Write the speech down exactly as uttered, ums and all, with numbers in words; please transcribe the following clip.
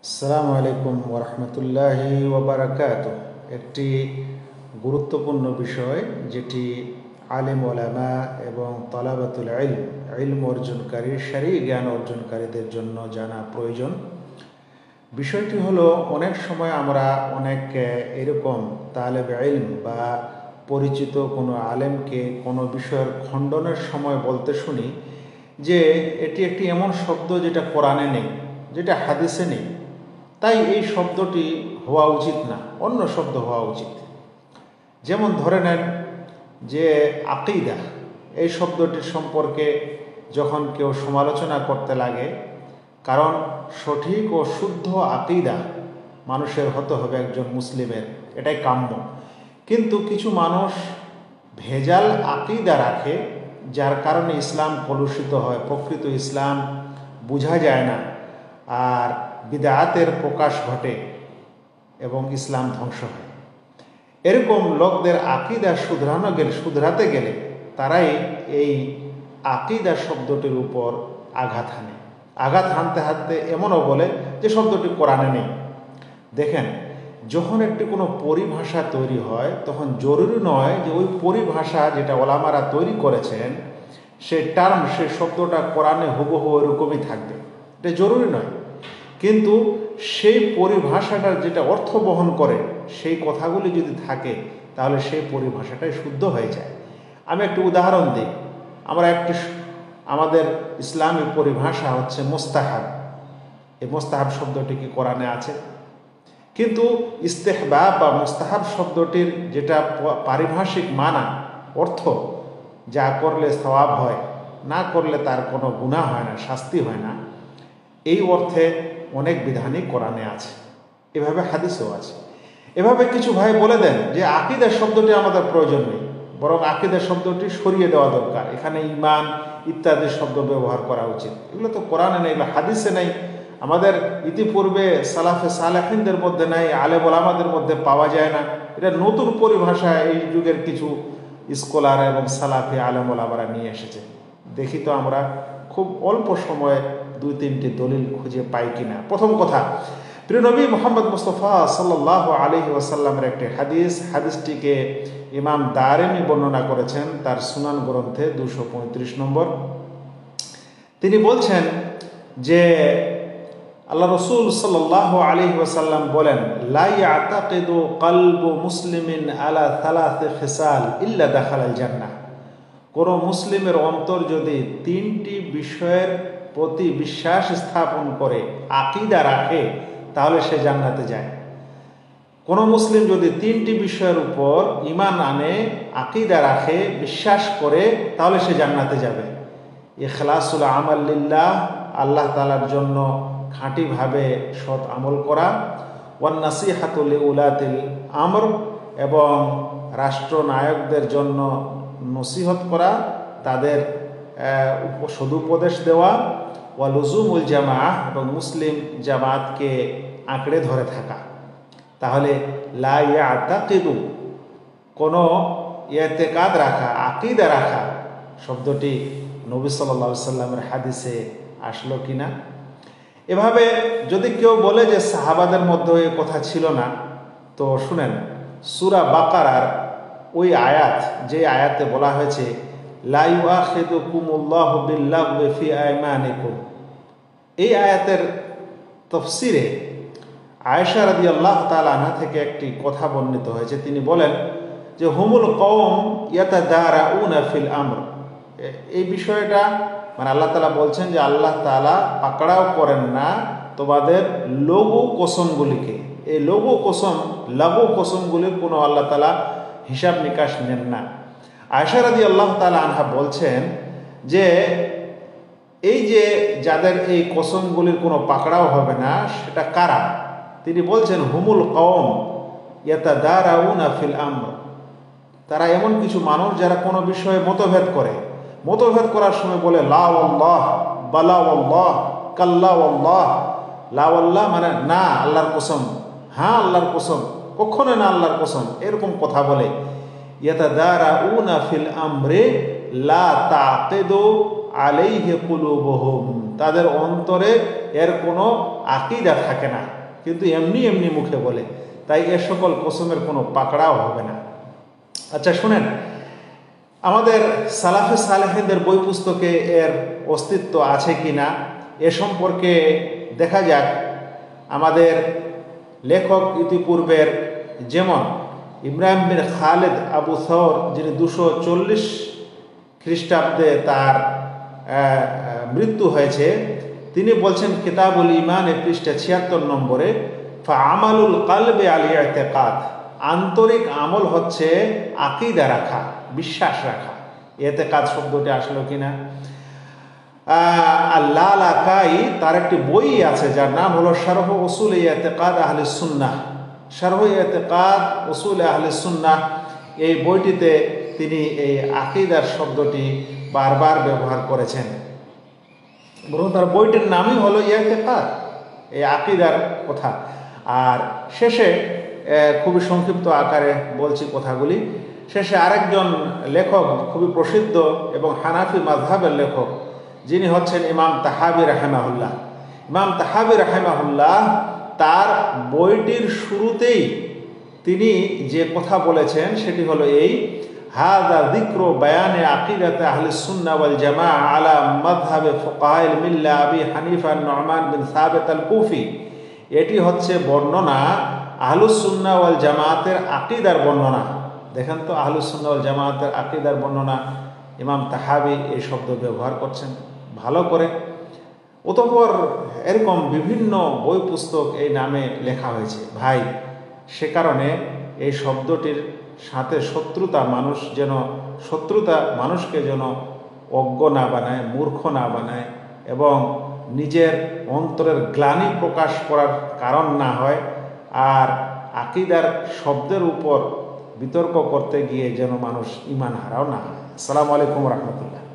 আসসালামু আলাইকুম ওরহমতুল্লাহি ওবারাকাতুহ। একটি গুরুত্বপূর্ণ বিষয় যেটি আলেম ওলামা এবং তলাবাতুল ইলম ইলম অর্জনকারী শরঈ জ্ঞান অর্জনকারীদের জন্য জানা প্রয়োজন। বিষয়টি হলো, অনেক সময় আমরা অনেক এরকম তালেব ইলম বা পরিচিত কোনো আলেমকে কোনো বিষয়ের খণ্ডনের সময় বলতে শুনি যে এটি একটি এমন শব্দ যেটা কোরআনে নেই, যেটা হাদিসে নেই, তাই এই শব্দটি হওয়া উচিত না, অন্য শব্দ হওয়া উচিত। যেমন ধরে নেন যে আকিদা, এই শব্দটির সম্পর্কে যখন কেউ সমালোচনা করতে লাগে, কারণ সঠিক ও শুদ্ধ আকিদা মানুষের হতে হবে একজন মুসলিমের, এটাই কাম্য। কিন্তু কিছু মানুষ ভেজাল আকিদা রাখে, যার কারণে ইসলাম কলুষিত হয়, প্রকৃত ইসলাম বোঝা যায় না, আর বিদআতের প্রকাশ ঘটে এবং ইসলাম ধ্বংস হয়। এরকম লোকদের আকিদা শুধরানো গেলে শুধরাতে গেলে তারাই এই আকিদা শব্দটির উপর আঘাত হানে। আঘাত হানতে হানতে এমনও বলে যে শব্দটি কোরআনে নেই। দেখেন, যখন একটি কোনো পরিভাষা তৈরি হয় তখন জরুরি নয় যে ওই পরিভাষা যেটা ওলামারা তৈরি করেছেন সে টার্ম, সে শব্দটা কোরআনে হুবহু ওরকমই থাকবে, এটা জরুরি নয়। কিন্তু সেই পরিভাষাটার যেটা অর্থ বহন করে সেই কথাগুলি যদি থাকে তাহলে সেই পরিভাষাটাই শুদ্ধ হয়ে যায়। আমি একটি উদাহরণ দিই। আমরা একটি আমাদের ইসলামী পরিভাষা হচ্ছে মুস্তাহাব। এই মুস্তাহাব শব্দটি কি কোরআনে আছে? কিন্তু ইস্তেহবাব বা মুস্তাহাব শব্দটির যেটা পারিভাষিক মানা, অর্থ, যা করলে সওয়াব হয়, না করলে তার কোনো গুনাহ হয় না, শাস্তি হয় না, এই অর্থে অনেক বিধানই কোরআনে আছে, এভাবে হাদিসেও আছে। এভাবে কিছু ভাই বলে দেন যে আকিদা শব্দটি আমাদের প্রয়োজন নেই, বরং আকিদা শব্দটি সরিয়ে দেওয়া দরকার, এখানে ঈমান ইত্যাদি শব্দ ব্যবহার করা উচিত। এগুলো তো কোরআনে নেই, এগুলো হাদিসে নেই, আমাদের ইতিপূর্বে সালাফে সালেহিনদের মধ্যে নাই, আলেম ওলামাদের মধ্যে পাওয়া যায় না। এটা নতুন পরিভাষা এই যুগের কিছু স্কলার এবং সালাফি আলেম ওলামারা নিয়ে এসেছে। দেখি তো আমরা খুব অল্প সময়ে দুই তিনটি দলিল খুঁজে পাই কিনা। প্রথম কথা, প্রিয় নবী মুহাম্মদ মুস্তাফা সাল্লাল্লাহু আলাইহি ওয়াসাল্লামের একটি হাদিস, হাদিসটিকে ইমাম দারেমি বর্ণনা করেছেন তার সুনান গ্রন্থে দুশো পঁয়ত্রিশ নম্বর। তিনি বলছেন যে আল্লাহ রসুল সাল্লাল্লাহু আলাইহি ওয়াসাল্লাম বলেন, লা ইয়াতাকিদু কলবু মুসলিমিন আলা সালাসি খিসাল ইল্লা দাখালাল জান্নাহ। কোনো মুসলিমের অন্তর যদি তিনটি বিষয়ের প্রতি বিশ্বাস স্থাপন করে, আকিদা রাখে, তাহলে সে জান্নাতে যায়। কোনো মুসলিম যদি তিনটি বিষয়ের উপর ঈমান আনে, আকিদা রাখে, বিশ্বাস করে, তাহলে সে জান্নাতে যাবে। ইখলাসুল আমাল লিল্লাহ, আল্লাহ তাআলার জন্য খাঁটিভাবে সৎ আমল করা, ওয়ান নাসিহাতু লিউলাতিল আমর, এবং রাষ্ট্রনায়কদের জন্য নসিহত করা, তাদের সদুপদেশ দেওয়া, ওয়া লুজুমুল জামাআহ, এবং মুসলিম জামাতকে আঁকড়ে ধরে থাকা। তাহলে লা ইয়াতাকিদু, কোনো ইতিকাদ রাখা, আকিদা রাখা শব্দটি নবী সাল্লাল্লাহু আলাইহি সাল্লামের হাদিসে আসলো কিনা। এভাবে যদি কেউ বলে যে সাহাবাদের মধ্যে এ কথা ছিল না, তো শুনেন, সূরা বাকারার ওই আয়াত, যে আয়াতে বলা হয়েছে লা ইউআখিদুকুমুল্লাহু বিল্লাগwi ফি আইমানিকুম, এই আয়াতের তাফসিরে আয়েশা রাদিয়াল্লাহু তাআলা আনহা থেকে একটি কথা বর্ণিত হয়েছে। তিনি বলেন যে হুমুল কওম ইয়াতাদারাউনা ফিল আমর। এই বিষয়টা মানে আল্লাহ তাআলা বলছেন যে আল্লাহ তাআলা পাকড়াও করেন না তোমাদের লঘু কসমগুলিকে। এই লঘু কসম, লঘু কসমগুলির কোনো আল্লাহ তাআলা হিসাব নিকাশ নেন না। আয়েশা রাদিয়াল্লাহু তাআলা আনহা বলছেন যে এই যে যাদের এই কসমগুলির কোনো পাকড়াও হবে না, সেটা কারা? তিনি বলছেন হুমুল কওম ইয়াতাদারাউনা ফিল আমর। তারা এমন কিছু মানুষ যারা কোনো বিষয়ে মতভেদ করে, মতভেদ করার সময় বলে লা ওয়াল্লাহ, বালা ওয়াল্লাহ, কাল্লা ওয়াল্লাহ। লা ওয়াল্লাহ মানে না আল্লাহর কসম, হ্যাঁ আল্লাহর কসম, কখনো না আল্লাহর কসম, এরকম কথা বলে। ইয়াতাদারাউনা ফিল আমরি লা তাকিদু আলাইহি কুলুবুহুম, তাদের অন্তরে এর কোনো আকীদা থাকে না, কিন্তু এমনি এমনি মুখে বলে, তাই এ সকল কসমের কোনো পাকড়াও হবে না। আচ্ছা শুনেন, আমাদের সালাফে সালেহিনদের বই পুস্তকে এর অস্তিত্ব আছে কি না এ সম্পর্কে দেখা যাক। আমাদের লেখক ইতিপূর্বের যেমন ইব্রাহিম বিন খালেদ আবু সওর, যিনি দুশো চল্লিশ খ্রিস্টাব্দে তার মৃত্যু হয়েছে, তিনি বলছেন কিতাবুল ইমানে পৃষ্ঠা ছিয়াত্তর নম্বরে, ফা আমালুল কালবে আল ইতিকাদ, আন্তরিক আমল হচ্ছে আকীদা রাখা, বিশ্বাস রাখা। ইতিকাদ শব্দটি আসলো কিনা? আল্লাহ লাকাই তার একটি বই আছে যার নাম হলো শারহ উসুল ইতিকাদ আহলে সুন্নাহ, শারহ ইতিকাদ উসুল আহলে সুন্নাহ। এই বইটিতে তিনি এই আকীদার শব্দটি বারবার ব্যবহার করেছেন, বরং তার বইটির নামই হলো ইতিকাদ, এই আকীদার কথা। আর শেষে খুবই সংক্ষিপ্ত আকারে বলছি কথাগুলি। শেষে আরেকজন লেখক, খুবই প্রসিদ্ধ এবং হানাফি মাযহাবের লেখক, যিনি হচ্ছেন ইমাম তাহাবী রাহিমাহুল্লাহ। ইমাম তাহাবী রাহিমাহুল্লাহ তার বইটির শুরুতেই তিনি যে কথা বলেছেন সেটি হলো এই, হাযা যিকরু বায়ানে আকিদাতে আহলিস সুন্নাহ ওয়াল জামাআহ আলা মাযহাবে ফুকাহায়ে মিল্লাহ আবি হানিফা নু'মান বিন সাবিত আল কুফি। এটি হচ্ছে বর্ণনা আহলুস সুন্নাহ ওয়াল জামাআতের আকীদার বর্ণনা। দেখেন তো, আহলুস সুন্নাহ ওয়াল জামাআতের আকীদার বর্ণনা ইমাম তাহাবী এই শব্দ ব্যবহার করছেন ভালো করে। অতঃপর এরকম বিভিন্ন বই পুস্তক এই নামে লেখা হয়েছে ভাই। সে কারণে এই শব্দটির সাথে শত্রুতা মানুষ যেন শত্রুতা মানুষকে যেন অজ্ঞ না বানায়, মূর্খ না বানায়, এবং নিজের অন্তরের গ্লানি প্রকাশ করার কারণ না হয়। আর আকীদার শব্দের উপর বিতর্ক করতে গিয়ে যেন মানুষ ঈমান হারাও না হয়। আসসালামু আলাইকুম ওয়া রাহমাতুল্লাহ।